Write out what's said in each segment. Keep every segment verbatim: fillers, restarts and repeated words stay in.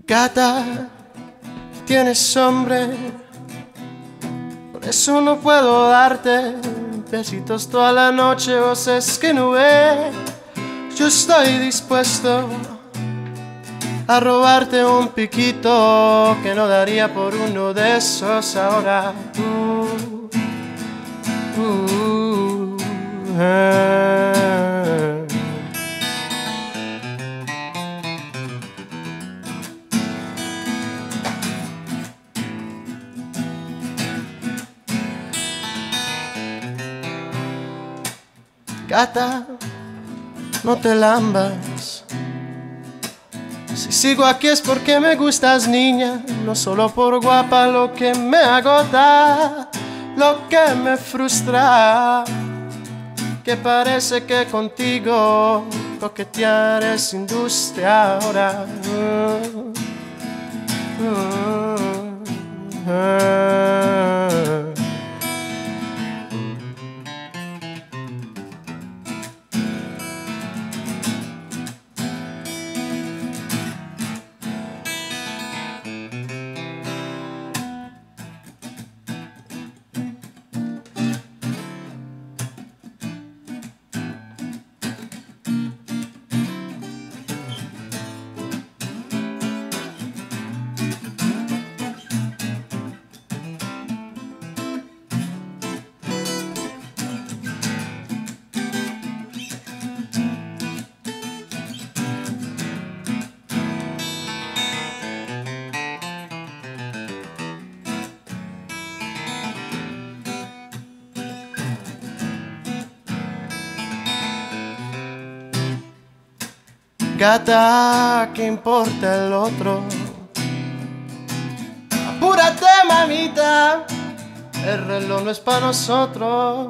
Gata, tienes hambre, por eso no puedo darte besitos toda la noche. Vos es que no ves, yo estoy dispuesto a robarte un piquito que no daría por uno de esos ahora. Uh, uh, uh. Gata, no te lambas. Si sigo aquí es porque me gustas, niña, no solo por guapa. Lo que me agota, lo que me frustra, que parece que contigo coquetear es industria ahora. Uh, uh, uh. Gata, ¿qué importa el otro? Apúrate, mamita, el reloj no es para nosotros.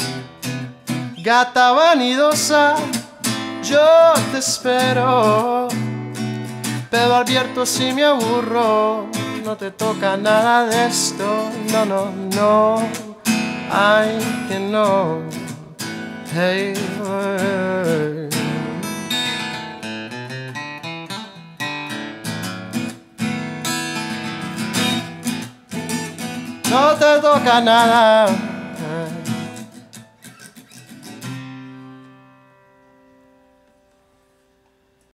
Gata vanidosa, yo te espero, pero advierto si me aburro, no te toca nada de esto. No, no, no, ay, que no. Hey, hey. No te toca nada.